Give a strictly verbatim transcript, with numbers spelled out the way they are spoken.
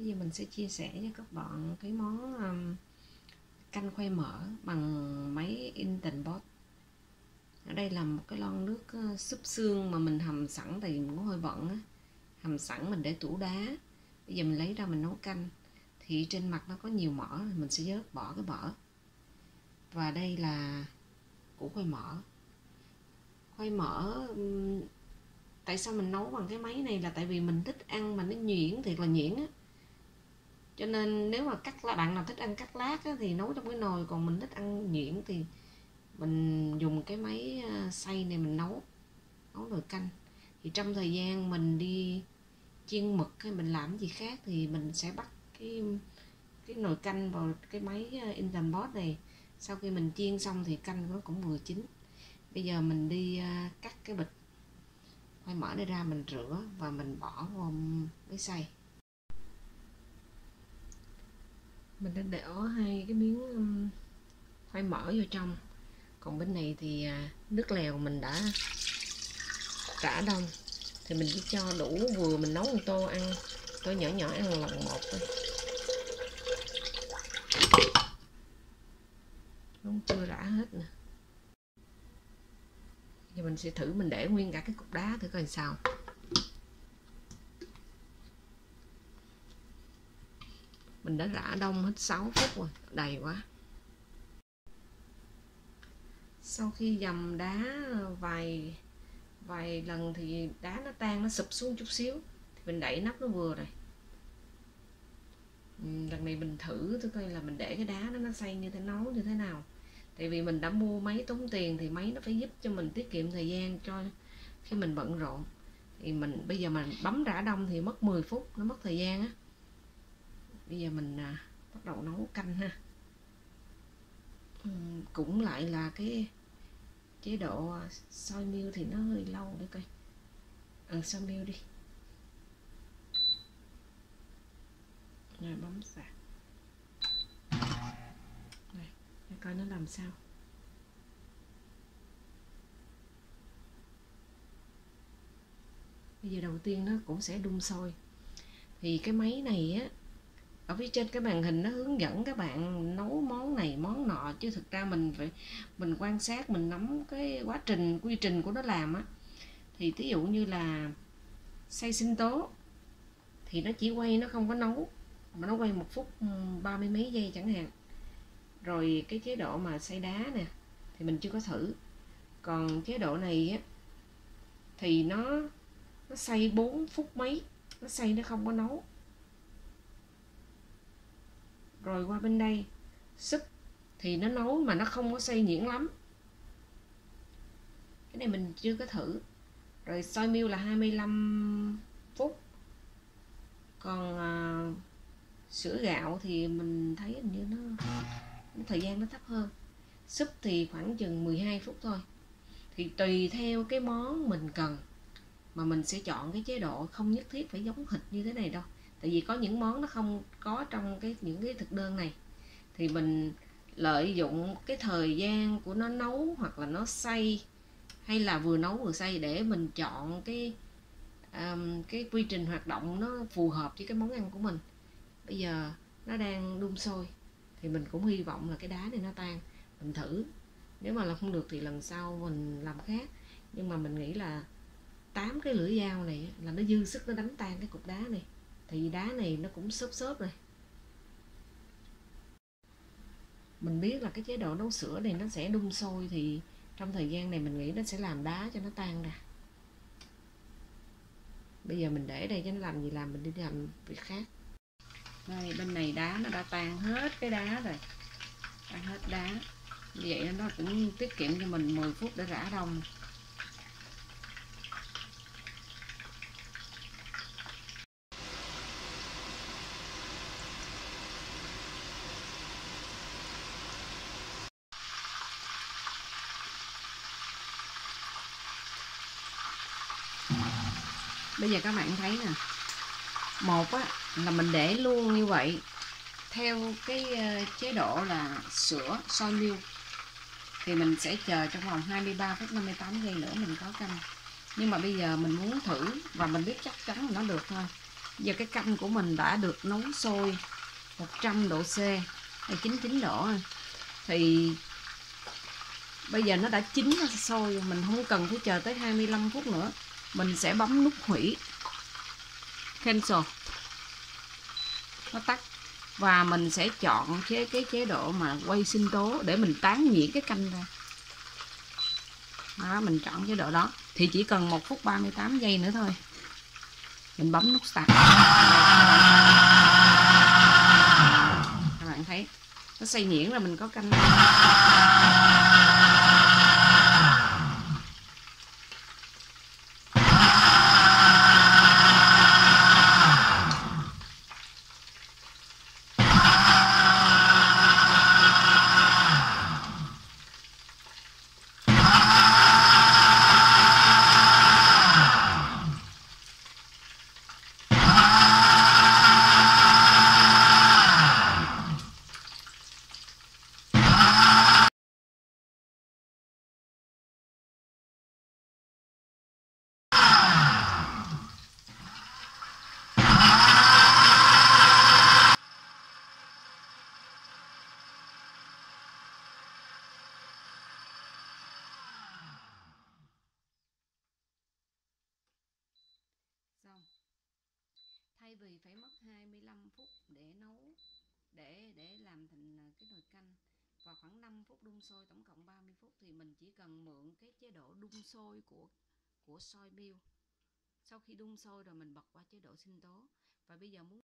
Bây giờ mình sẽ chia sẻ cho các bạn cái món um, canh khoai mỡ bằng máy Instant Pot. Ở đây là một cái lon nước uh, súp xương mà mình hầm sẵn, tại vì mình cũng hơi bận á, hầm sẵn mình để tủ đá. Bây giờ mình lấy ra mình nấu canh, thì trên mặt nó có nhiều mỡ, mình sẽ vớt bỏ cái mỡ. Và đây là củ khoai mỡ. Khoai mỡ um, tại sao mình nấu bằng cái máy này là tại vì mình thích ăn mà nó nhuyễn, thiệt là nhuyễn á. Cho nên nếu mà cắt lá, bạn nào thích ăn cắt lát á, thì nấu trong cái nồi, còn mình thích ăn nhuyễn thì mình dùng cái máy xay này mình nấu nấu nồi canh. Thì trong thời gian mình đi chiên mực hay mình làm gì khác thì mình sẽ bắt cái cái nồi canh vào cái máy Instant Pot này. Sau khi mình chiên xong thì canh nó cũng vừa chín. Bây giờ mình đi cắt cái bịch khoai mỡ này ra, mình rửa và mình bỏ vào máy xay. Mình đã đổ hai cái miếng khoai mỡ vô trong. Còn bên này thì nước lèo mình đã rã đông, thì mình chỉ cho đủ vừa, mình nấu một tô ăn, tô nhỏ nhỏ ăn lần một thôi. Nó chưa rã hết nè. Giờ mình sẽ thử mình để nguyên cả cái cục đá thử coi sao. Mình đã rã đông hết sáu phút rồi, đầy quá. Sau khi dầm đá vài vài lần thì đá nó tan, nó sụp xuống chút xíu, thì mình đậy nắp nó vừa rồi. Lần này mình thử tôi coi là mình để cái đá đó nó xay như thế, nấu như thế nào. Tại vì mình đã mua máy tốn tiền thì máy nó phải giúp cho mình tiết kiệm thời gian cho khi mình bận rộn. Thì mình bây giờ mình bấm rã đông thì mất mười phút, nó mất thời gian á. Bây giờ mình à, bắt đầu nấu canh ha. Uhm, cũng lại là cái chế độ sôi miêu thì nó hơi lâu, để coi. Ừ, sôi miêu đi. Rồi bấm sạc. Đây, để coi nó làm sao. Bây giờ đầu tiên nó cũng sẽ đun sôi. Thì cái máy này á, ở phía trên cái màn hình nó hướng dẫn các bạn nấu món này món nọ, chứ thực ra mình phải mình quan sát, mình nắm cái quá trình quy trình của nó làm á. Thì ví dụ như là xay sinh tố thì nó chỉ quay, nó không có nấu, mà nó quay một phút ba mươi mấy giây chẳng hạn. Rồi cái chế độ mà xay đá nè thì mình chưa có thử. Còn chế độ này á thì nó nó xay bốn phút mấy, nó xay nó không có nấu. Rồi qua bên đây súp thì nó nấu mà nó không có xay nhuyễn lắm. Cái này mình chưa có thử. Rồi sôi miêu là hai mươi lăm phút. Còn à, sữa gạo thì mình thấy hình như nó, nó thời gian nó thấp hơn. Súp thì khoảng chừng mười hai phút thôi. Thì tùy theo cái món mình cần mà mình sẽ chọn cái chế độ, không nhất thiết phải giống thịt như thế này đâu. Tại vì có những món nó không có trong cái những cái thực đơn này, thì mình lợi dụng cái thời gian của nó nấu hoặc là nó xay, hay là vừa nấu vừa xay, để mình chọn cái um, cái quy trình hoạt động nó phù hợp với cái món ăn của mình. Bây giờ nó đang đun sôi thì mình cũng hy vọng là cái đá này nó tan. Mình thử, nếu mà là không được thì lần sau mình làm khác. Nhưng mà mình nghĩ là tám cái lưỡi dao này là nó dư sức nó đánh tan cái cục đá này. Thì đá này nó cũng xốp xốp rồi. Mình biết là cái chế độ nấu sữa này nó sẽ đun sôi, thì trong thời gian này mình nghĩ nó sẽ làm đá cho nó tan ra. Bây giờ mình để đây cho nó làm gì làm, mình đi làm việc khác. Đây, bên này đá nó đã tan hết cái đá rồi, tan hết đá. Như vậy nó cũng tiết kiệm cho mình mười phút để rã đông. Bây giờ các bạn thấy nè, một á là mình để luôn như vậy theo cái chế độ là sữa sôi miêu, thì mình sẽ chờ trong vòng hai mươi ba phút năm mươi tám giây nữa mình có canh. Nhưng mà bây giờ mình muốn thử và mình biết chắc chắn là nó được thôi, Giờ cái canh của mình đã được nấu sôi một trăm độ C hay chín mươi chín độ. Thì bây giờ nó đã chín, nó sôi rồi, mình không cần phải chờ tới hai mươi lăm phút nữa. Mình sẽ bấm nút hủy, cancel, nó tắt. Và mình sẽ chọn chế cái chế độ mà quay sinh tố để mình tán nhuyễn cái canh ra. Đó, mình chọn chế độ đó thì chỉ cần một phút ba mươi tám giây nữa thôi. Mình bấm nút start. Các bạn thấy nó xay nhuyễn là mình có canh. Xong. Thay vì phải mất hai mươi lăm phút để nấu, để để làm thành cái nồi canh và khoảng năm phút đun sôi, tổng cộng ba mươi phút, thì mình chỉ cần mượn cái chế độ đun sôi của của soi mill. Sau khi đun sôi rồi mình bật qua chế độ sinh tố. Và bây giờ muốn